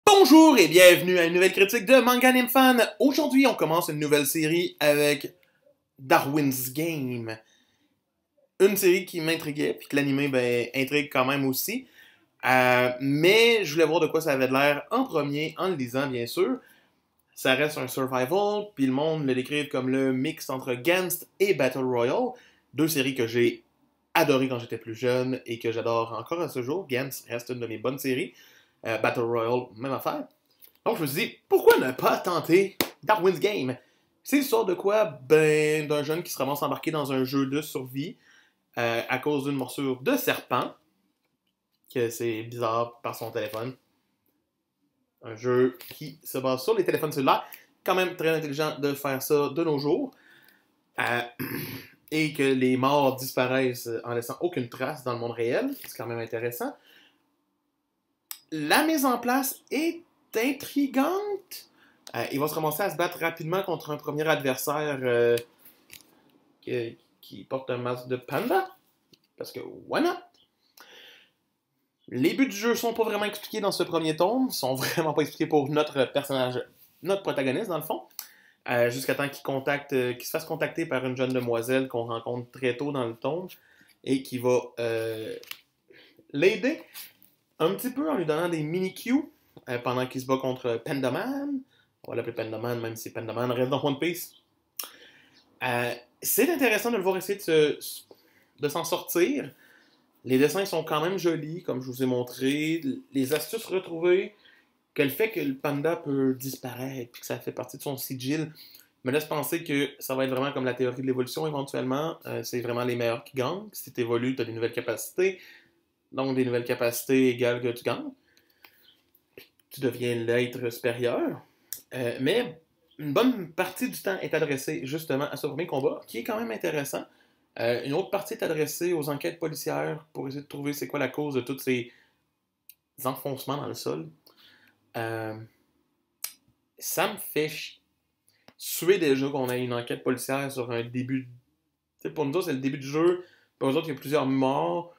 Bonjour et bienvenue à une nouvelle critique de Manga Anime Fan. Aujourd'hui, on commence une nouvelle série avec Darwin's Game. Une série qui m'intriguait, puis que l'anime intrigue quand même aussi. Mais je voulais voir de quoi ça avait de l'air en premier, en le lisant bien sûr. Ça reste un survival, puis le monde le décrit comme le mix entre Gantz et Battle Royale. Deux séries que j'ai adorées quand j'étais plus jeune et que j'adore encore à ce jour. Gantz reste une de mes bonnes séries. Battle Royale, même affaire. Donc je me suis dit, pourquoi ne pas tenter Darwin's Game? C'est l'histoire de quoi? Ben, d'un jeune qui se ramasse embarqué dans un jeu de survie à cause d'une morsure de serpent, que c'est bizarre par son téléphone. Un jeu qui se base sur les téléphones cellulaires. Quand même très intelligent de faire ça de nos jours. Et que les morts disparaissent en laissant aucune trace dans le monde réel. C'est quand même intéressant. La mise en place est intrigante. Il va se ramasser à se battre rapidement contre un premier adversaire qui porte un masque de panda. Parce que, why not? Les buts du jeu sont pas vraiment expliqués dans ce premier tome. Sont vraiment pas expliqués pour notre personnage, notre protagoniste dans le fond. Jusqu'à temps qu'il se fasse contacter par une jeune demoiselle qu'on rencontre très tôt dans le tome et qui va l'aider un petit peu en lui donnant des mini-Q pendant qu'il se bat contre Pandaman. On va l'appeler Pandaman, même si Pandaman reste dans One Piece. C'est intéressant de le voir essayer de s'en sortir. Les dessins sont quand même jolis, comme je vous ai montré. Les astuces retrouvées, que le fait que le panda peut disparaître, puis que ça fait partie de son sigil, me laisse penser que ça va être vraiment comme la théorie de l'évolution éventuellement. C'est vraiment les meilleurs qui gagnent. Si tu évolues, tu as des nouvelles capacités. Donc, des nouvelles capacités égales que tu gagnes. Tu deviens l'être supérieur. Mais une bonne partie du temps est adressée justement à ce premier combat, qui est quand même intéressant. Une autre partie est adressée aux enquêtes policières pour essayer de trouver c'est quoi la cause de tous ces enfoncements dans le sol. Ça me fait suer déjà qu'on ait une enquête policière sur un début. T'sais, pour nous autres, c'est le début du jeu. Pour nous autres, il y a plusieurs morts.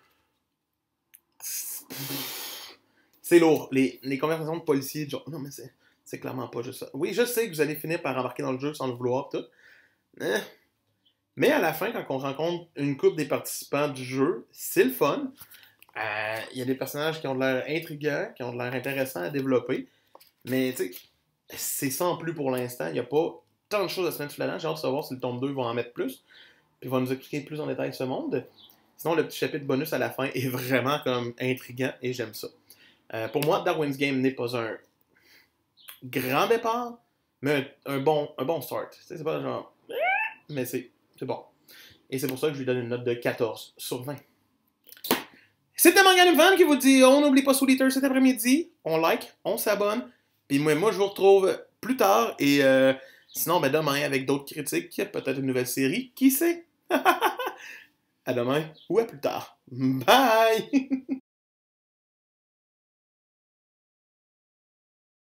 C'est lourd. Les conversations de policiers, genre, non, mais c'est clairement pas juste ça. Oui, je sais que vous allez finir par embarquer dans le jeu sans le vouloir, tout. Mais à la fin, quand on rencontre une couple des participants du jeu, c'est le fun. Il y a des personnages qui ont de l'air intrigants, qui ont de l'air intéressants à développer. Mais, tu sais, c'est sans plus pour l'instant. Il n'y a pas tant de choses à se mettre sous la dent. J'ai hâte de savoir si le tome 2 va en mettre plus. Puis il va nous expliquer plus en détail ce monde. Sinon, le petit chapitre bonus à la fin est vraiment comme intriguant et j'aime ça. Pour moi, Darwin's Game n'est pas un grand départ, mais un bon start. C'est pas genre... Mais c'est bon. Et c'est pour ça que je lui donne une note de 14 sur 20. C'était Manga Anime Fan qui vous dit on n'oublie pas Soul Eater cet après-midi. On like, on s'abonne. Puis moi, je vous retrouve plus tard. Et sinon, demain avec d'autres critiques, peut-être une nouvelle série. Qui sait? À demain ou à plus tard. Bye!